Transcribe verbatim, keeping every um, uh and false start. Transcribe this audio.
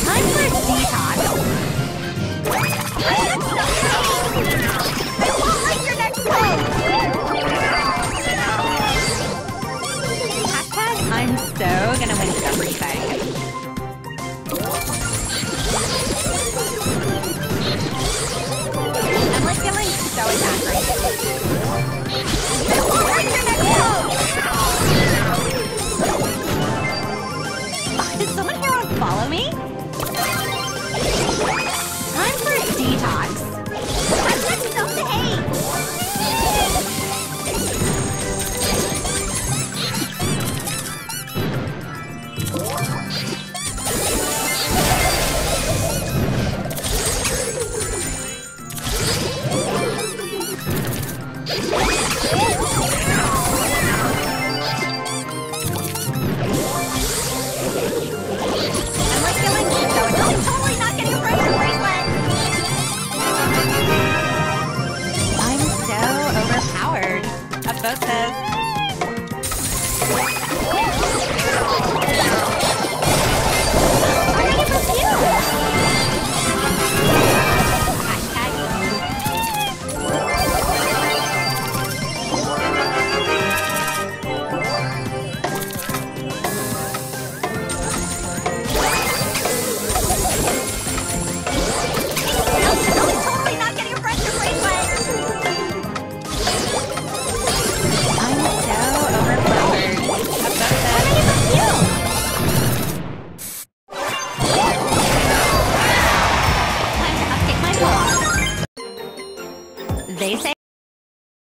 Time for a detox. I won't like your next move! Hashtag I'm so gonna win Jeopardy fight. I'm like feeling so attacked right now. I won't like your next move! Did someone here want to follow me? Time for a detox. I'm just so to hate. They say